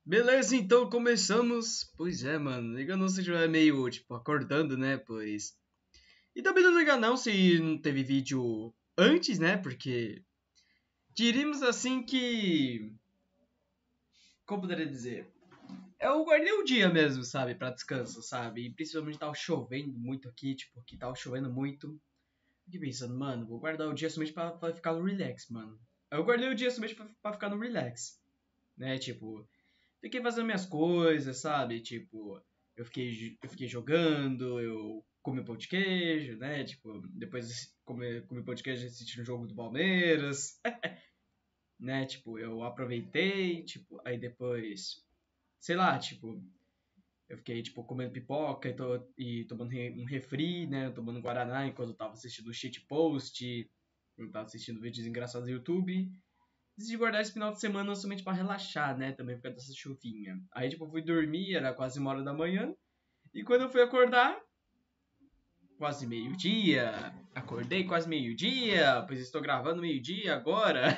Beleza, então começamos. Pois é, mano. Liga não se estiver meio, tipo, acordando, né? Pois. E também não liga não se não teve vídeo antes, né? Porque diríamos assim que. Como poderia dizer? Eu guardei o dia mesmo, sabe? Pra descanso, sabe? E principalmente tava chovendo muito aqui, tipo, que tava chovendo muito. Fiquei pensando, mano, vou guardar o dia somente pra ficar no relax, mano. Eu guardei o dia somente pra ficar no relax, né? Tipo. Fiquei fazendo minhas coisas, sabe? Tipo, eu fiquei jogando, eu comi pão de queijo, né? Tipo, depois comi pão de queijo assistindo o jogo do Palmeiras, né? Tipo, eu aproveitei, tipo, aí depois, sei lá, tipo, eu fiquei, tipo, comendo pipoca e tomando um refri, né? Tomando Guaraná enquanto eu tava assistindo o shitpost, eu tava assistindo vídeos engraçados no YouTube. Decidi guardar esse final de semana somente pra relaxar, né? Também por causa dessa chuvinha. Aí, tipo, eu fui dormir, era quase 1 hora da manhã. E quando eu fui acordar, quase meio-dia. Acordei quase meio-dia, pois estou gravando meio-dia agora.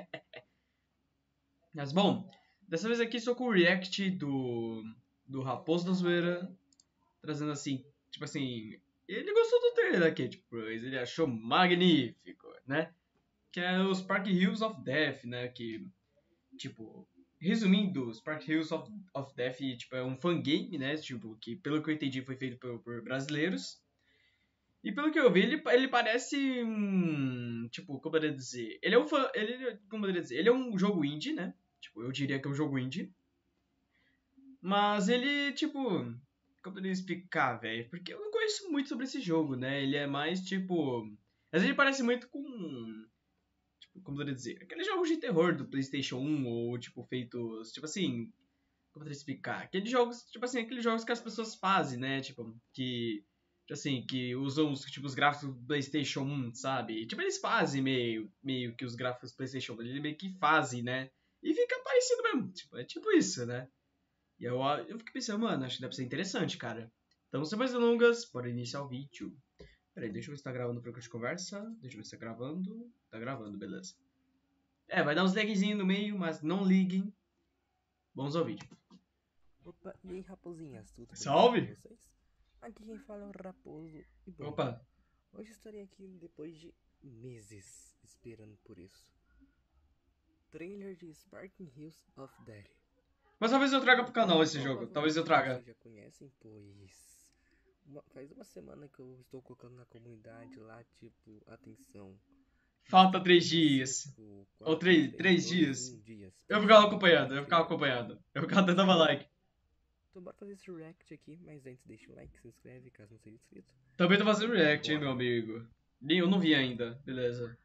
Mas bom, dessa vez aqui estou com o react do Raposo da Zoeira. Trazendo assim, tipo assim, ele gostou do trailer aqui, tipo, pois ele achou magnífico, né? Que é os Park Hills of Death, né? Que tipo, resumindo, Spark Heroes of Death tipo, é um fangame, né? Tipo, que pelo que eu entendi foi feito por brasileiros. E pelo que eu vi, ele parece tipo, como eu poderia dizer? Ele é um fã. Como eu poderia dizer? Ele é um jogo indie, né? Tipo, eu diria que é um jogo indie. Mas ele, tipo. Como eu poderia explicar, velho? Porque eu não conheço muito sobre esse jogo, né? Ele é mais tipo. Às vezes ele parece muito com como poderia dizer, aqueles jogos de terror do PlayStation 1 ou tipo feitos, tipo assim, como poderia explicar? Aqueles jogos, tipo assim, aqueles jogos que as pessoas fazem, né? Tipo, tipo assim, que usam tipo, os gráficos do PlayStation 1, sabe? Tipo, eles fazem meio que os gráficos do PlayStation 1, eles meio que fazem, né? E fica parecido mesmo, tipo, é tipo isso, né? E eu fiquei pensando, mano, acho que deve ser interessante, cara. Então, sem mais delongas, bora iniciar o vídeo. Peraí, deixa eu ver se tá gravando pra que de conversa. Deixa eu ver se tá gravando. Tá gravando, beleza. É, vai dar uns lagzinhos no meio, mas não liguem. Vamos ao vídeo. Opa, e aí raposinhas, tudo belezinha com Salve! vocês? Aqui quem fala é o Raposo e bom, Opa! hoje estarei aqui depois de meses esperando por isso. Trailer de Sparking Hills of Death. Mas talvez eu traga pro Bom, canal esse jogo. Talvez eu provavelmente traga. vocês já conhecem, pois faz uma semana que eu estou colocando na comunidade lá, tipo, atenção. Falta Restam 3 dias. 5, Ou 4, três 3, três 2, dias. 1 dias Eu para ficava chegar acompanhado, ao eu ficava trailer. acompanhado. Eu ficava dando like. Então bora fazer esse react aqui, mas antes deixa o like, se inscreve caso não seja inscrito. Também tô fazendo react, hein, meu Bora! amigo. Eu não vi ainda. Beleza.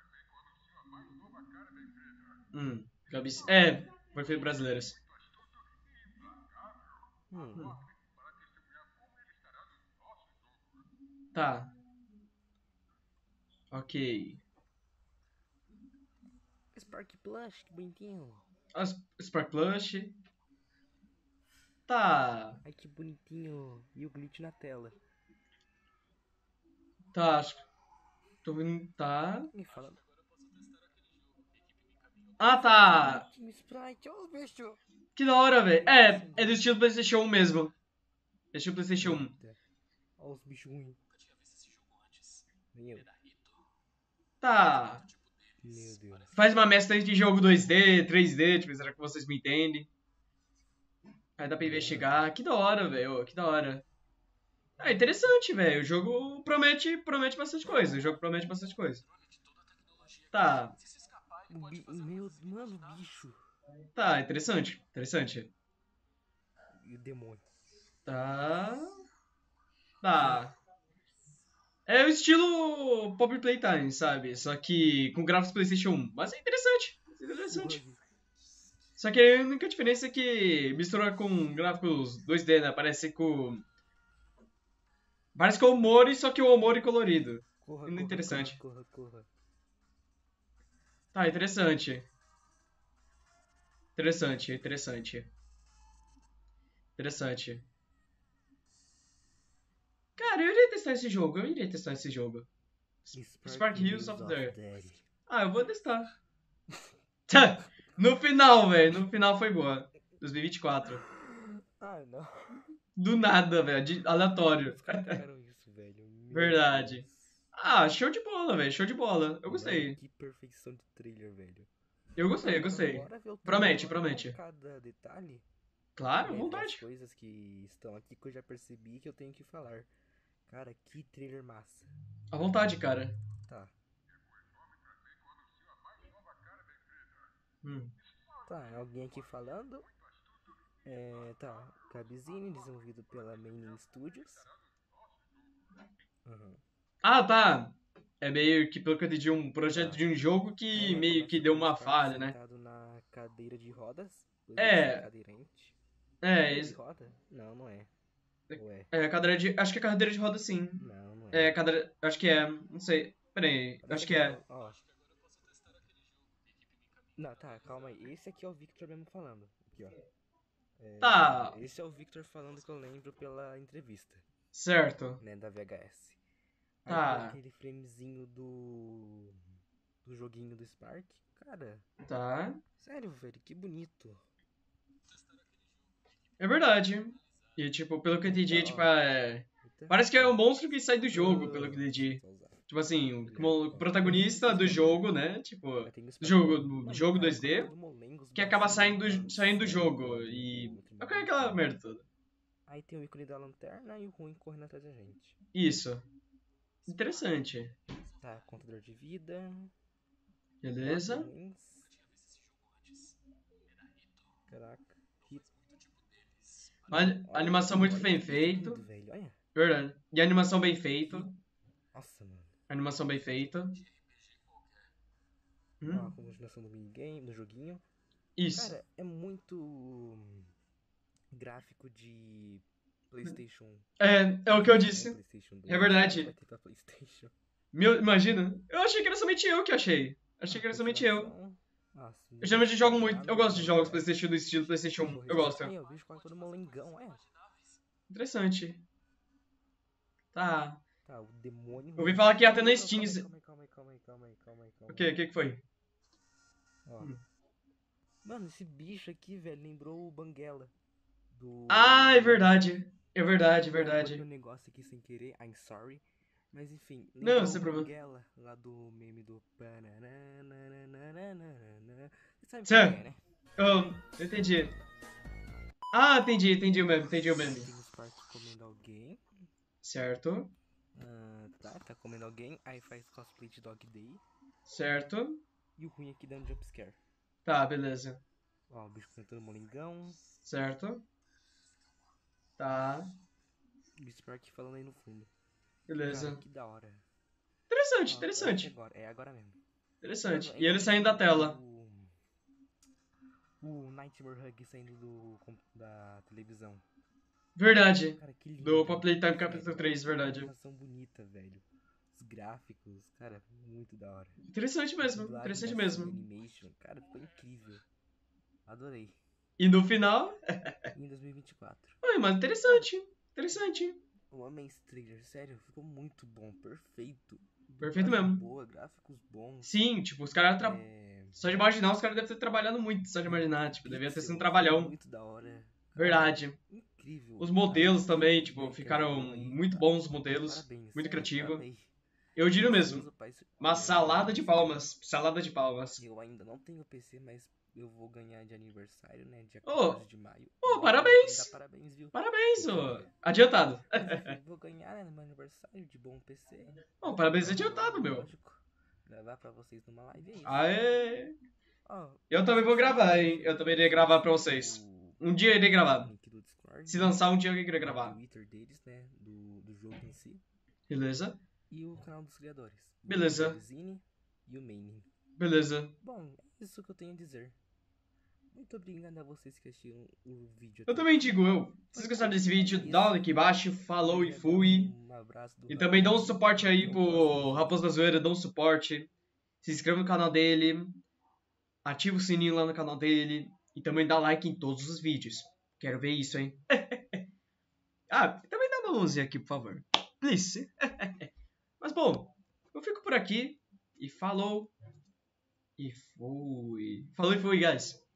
Gabi... É, foi feito brasileiros. Hum, Hum, Tá. Ok. Spark Plush, que bonitinho. Spark Plush. Tá. Ai, que bonitinho. E o glitch na tela. Tá, acho que tô vendo. Tá. Me fala. Ah, Nossa, que tá. bonitinho Sprite. Ô, bicho. Que da hora, velho. Ele parece É, um é do bicho. estilo PlayStation 1 mesmo. É estilo PlayStation 1. Eita. Olha os bichos ruins. Meu, Tá. meu Deus. Faz uma mescla entre jogo 2D, 3D, tipo, será que vocês me entendem? Aí dá pra Mano. investigar. Que da hora, velho. Que da hora. Ah, interessante, velho. O jogo promete bastante coisa. O jogo promete bastante coisa. Tá. Meu, mano, bicho. Tá, interessante. Interessante. E o demônio. Tá. Tá. É o estilo Pop Playtime, sabe? Só que com gráficos PlayStation 1. Mas é interessante. É interessante. Suave. Só que a única diferença é que mistura com gráficos 2D, né? Parece que é o Omori, só que o Omori colorido. Corra, Muito corra, corra, interessante. corra, corra. Tá, interessante. Interessante, interessante. Interessante. Cara, eu iria testar esse jogo. Eu iria testar esse jogo. Spark Spark Heroes Hills of of the... Death. Ah, eu vou testar. Tá. No final, velho. No final foi boa. 2024. Ah, não. Do nada, velho. Aleatório. Os caras pegaram isso, velho. Meu Verdade. Deus. Ah, show de bola, velho. Show de bola. Eu Mano, gostei. que perfeição de trailer, velho. Eu gostei, eu Mano, gostei. bora ver o trailer Promete, agora promete. com cada detalhe. Claro, Né, ver as vontade. coisas que estão aqui que eu já percebi que eu tenho que falar. Cara, que trailer massa. À vontade, cara. Tá. Tá, alguém aqui falando. Tá. Gabizine, desenvolvido pela Maining Studios. Uhum. Ah, tá. É meio que, pelo que eu entendi, um projeto Tá. de um jogo que Né, meio começa que deu com o uma Spark falha, né? sentado na cadeira de rodas. Pois É. ele é cadeirante. É, Ele roda? Não, não é. Ou é? cadeira de. Acho que é cadeira de roda sim. Não, não é. É, cadeira. Acho que é. Não sei. Pera aí. Parece Acho que aqui, é. ó. Não, tá, calma aí. Esse aqui é o Victor mesmo falando. Aqui, ó. Tá. Esse é o Victor falando que eu lembro pela entrevista, Certo. né, da VHS. Aí Tá. tem aquele framezinho do joguinho do Spark. Cara, Tá. sério, velho, que bonito. É verdade. E, tipo, pelo que eu entendi, Eita, tipo, ó. é. Eita. Parece que é um monstro que sai do jogo, pelo que eu entendi. Só usar. Tipo assim, Ele o protagonista do jogo, né? Tipo, Aí tem o do Spark jogo, Ball. do jogo Cara, 2D, quando molenga, os que braços acaba dele, saindo do sério, jogo. mano, E. muito É aquela bom. merda toda. Aí tem o ícone da lanterna e o ruim correndo atrás da gente. Isso. Interessante. Tá, contador de vida. Beleza. Quatro wins. Caraca. Hit. Uma animação muito Olha bem que feita. lindo, velho. Olha. Verdade. E a animação bem feita. Nossa, mano. Animação bem feita. Ó, a continuação do minigame, do joguinho. Isso. Cara, é muito gráfico de PlayStation. É o que eu disse. PlayStation 2. É verdade. Vai ter pra PlayStation. Imagina. Eu achei que era somente eu que achei. Achei que era somente eu. Nossa, Eu geralmente jogo muito. lá Eu no gosto de jogos VHS. PlayStation do estilo PlayStation 1. Eu gosto. Aí, ó, o bicho quase todo molengão, é. Interessante. Tá. Tá, o demônio. Eu ouvi falar que ia ter na Não, Steam. calma aí. O que foi? Ó. Mano, esse bicho aqui, velho, lembrou o Banguela. Ah, é verdade. É verdade, é Eu botei verdade. um negócio aqui sem querer, I'm sorry. Mas enfim, Não, lembrou sem o problema. Banguela, lá do meme do... Você sabe Certo. quem é, né? Eu entendi. Ah, entendi o meme. Tem o Spark comendo alguém. Certo. Tá comendo alguém, aí faz cosplay de Dog Day. Certo. E o ruim aqui dando jumpscare. Tá, beleza. Ó, o bicho cantando molengão. Certo. Tá. E o Spark falando aí no fundo. Beleza. Cara, que da hora. Interessante. É agora mesmo. Interessante. Mano, E ele saindo da tela. O Nightmare Hug saindo da televisão. Verdade. Cara, que lindo. Do Playtime Capítulo 3, verdade. Animação bonita, velho. Os gráficos, cara, muito da hora. Interessante mesmo. Dublagem Interessante da mesmo. Animation, cara, ficou incrível. Adorei. E no final. Em 2024. Ai, mas interessante. Eu amei esse trailer, sério, ficou muito bom, perfeito. Perfeito Dublagem mesmo. boa, gráficos bons. Sim, tipo, os caras. Só de imaginar, os caras devem ter trabalhado muito. Só de imaginar, tipo, devia ter sido um trabalhão. Muito da hora. Verdade. Incrível. Os modelos Cara, também, que tipo, bem, ficaram cara, aí, muito tá. bons os modelos. Parabéns, Muito sério, criativo. amei. Eu diria mesmo. Ansioso, Uma salada de palmas. Salada de palmas. Eu ainda não tenho PC, mas eu vou ganhar de aniversário, né? Dia Ô, 14 de maio. parabéns! Dá parabéns, viu? Parabéns, adiantado. Mas, enfim, vou ganhar, né, no meu aniversário de bom PC. Parabéns adiantado, meu. Lógico. Gravar pra vocês numa live, é isso. Aê! Ó, Eu também vou gravar, hein? Eu também irei gravar pra vocês. Um dia eu irei gravar. link do Discord, Se lançar um dia eu irei o gravar. Twitter deles, né? Do jogo em si. Beleza? E o canal dos criadores. Beleza. O Zine e o Maining. Beleza. Bom, é isso que eu tenho a dizer. Muito obrigado a vocês que assistiram o vídeo. Eu também digo Se vocês gostaram desse vídeo, dá um like aqui embaixo. Falou e fui. Um abraço do E também dá um Raposo. suporte aí Até o pro próximo Raposo da Zoeira, dá um suporte. Se inscreva no canal dele. Ativa o sininho lá no canal dele. E também dá like em todos os vídeos. Quero ver isso, hein? Também dá uma mãozinha aqui, por favor. Please. Mas bom, eu fico por aqui. E falou. E fui. Falou e fui, guys.